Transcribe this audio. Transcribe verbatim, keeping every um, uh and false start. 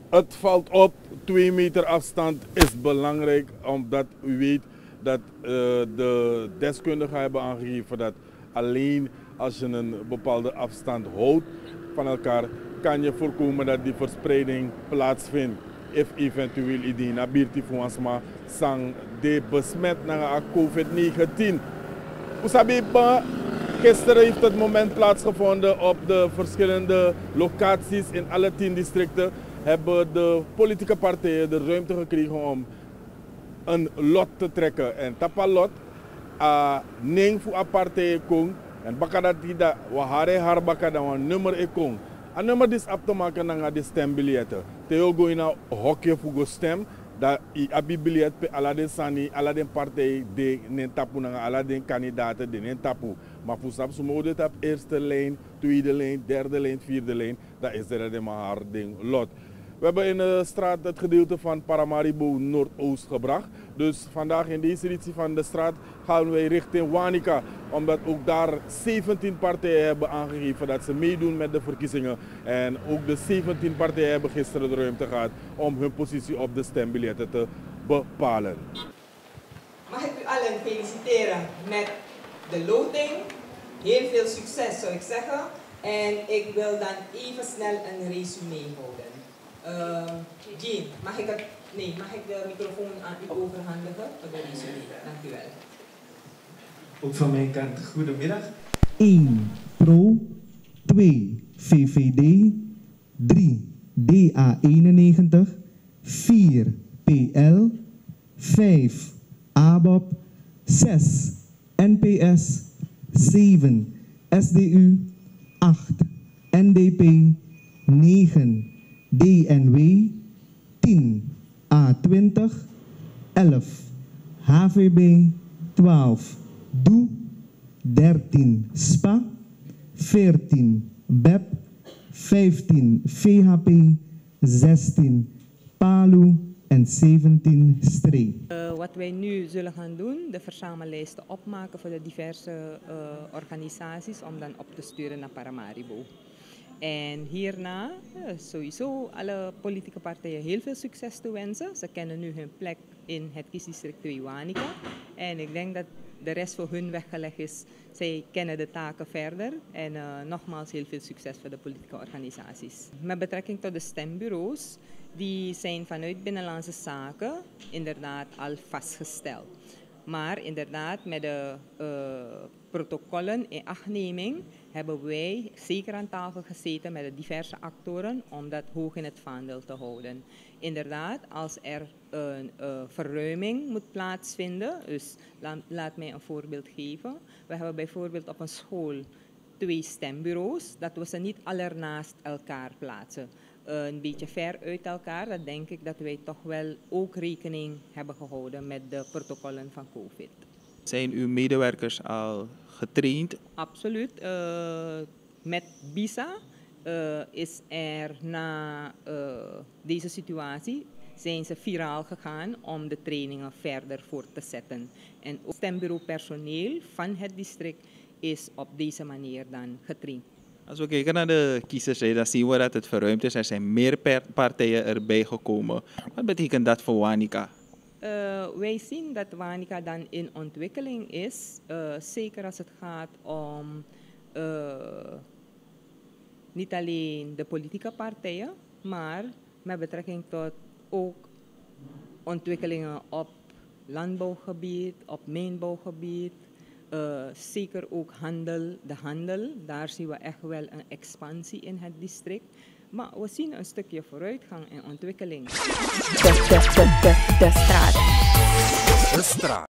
Het valt op, twee meter afstand is belangrijk omdat u weet dat uh, de deskundigen hebben aangegeven dat alleen als je een bepaalde afstand houdt van elkaar kan je voorkomen dat die verspreiding plaatsvindt. If eventueel idee na birti fuansma sang de besmet naar COVID negentien. Oesabeba, gisteren heeft het moment plaatsgevonden op de verschillende locaties in alle tien districten. Hebben de politieke partijen de ruimte gekregen om een lot te trekken. En tapa lot, a neng fu aparte kong. En bakadat ida, wahare har bakada wan nummer e kong. A nummer is op te maken naar de stembiljetten. Theo go in een hokje voor go stem. Dat i abi biljet pe ala den sani, ala den partij de nen tapu naar ala den kandidaten de nen tapu. Maar voor sap sumo dit op eerste lijn, tweede lijn, derde lijn, vierde lijn. Dat is er de maar ding lot. We hebben in de straat het gedeelte van Paramaribo Noordoost gebracht. Dus vandaag in deze editie van de straat gaan wij richting Wanica. Omdat ook daar zeventien partijen hebben aangegeven dat ze meedoen met de verkiezingen. En ook de zeventien partijen hebben gisteren de ruimte gehad om hun positie op de stembiljetten te bepalen. Mag ik u allen feliciteren met de loting. Heel veel succes zou ik zeggen. En ik wil dan even snel een resume houden. Uh, Jean, mag ik, het, nee, mag ik de microfoon aan u overhandigen voor de resume? Dank u wel. Ook van mijn kant, goedemiddag. één Pro, twee V V D, drie D A eenennegentig, vier P L, vijf A B O P, zes N P S, zeven S D U, acht N D P, negen D N W, tien A twintig, elf H V B, twaalf D O E, dertien S P A, veertien B E P, vijftien V H P, zestien PALU en zeventien S T R E E. Uh, wat wij nu zullen gaan doen, de verzamellijsten opmaken voor de diverse uh, organisaties om dan op te sturen naar Paramaribo. En hierna uh, sowieso alle politieke partijen heel veel succes toewensen. Ze kennen nu hun plek in het kiesdistrict twee Wanica. En ik denk dat de rest voor hun weggelegd is. Zij kennen de taken verder. En uh, nogmaals heel veel succes voor de politieke organisaties. Met betrekking tot de stembureaus, die zijn vanuit Binnenlandse Zaken inderdaad al vastgesteld. Maar inderdaad met de uh, protocollen in achtneming hebben wij zeker aan tafel gezeten met de diverse actoren om dat hoog in het vaandel te houden. Inderdaad, als er een uh, verruiming moet plaatsvinden, dus la, laat mij een voorbeeld geven. We hebben bijvoorbeeld op een school twee stembureaus, dat we ze niet allernaast elkaar plaatsen. Uh, een beetje ver uit elkaar, dat denk ik dat wij toch wel ook rekening hebben gehouden met de protocollen van COVID. Zijn uw medewerkers al getraind? Absoluut. Uh, met B I S A uh, is er na uh, deze situatie zijn ze viraal gegaan om de trainingen verder voort te zetten. En ook stembureaupersoneel van het district is op deze manier dan getraind. Als we kijken naar de kiezers, dan zien we dat het verruimd is. Er zijn meer partijen erbij gekomen. Wat betekent dat voor Wanica? Uh, wij zien dat Wanica dan in ontwikkeling is. Uh, zeker als het gaat om uh, niet alleen de politieke partijen, maar met betrekking tot ook ontwikkelingen op landbouwgebied, op mijnbouwgebied. Uh, zeker ook handel, de handel, daar zien we echt wel een expansie in het district. Maar we zien een stukje vooruitgang en ontwikkeling. De, de, de, de, de straat. De straat.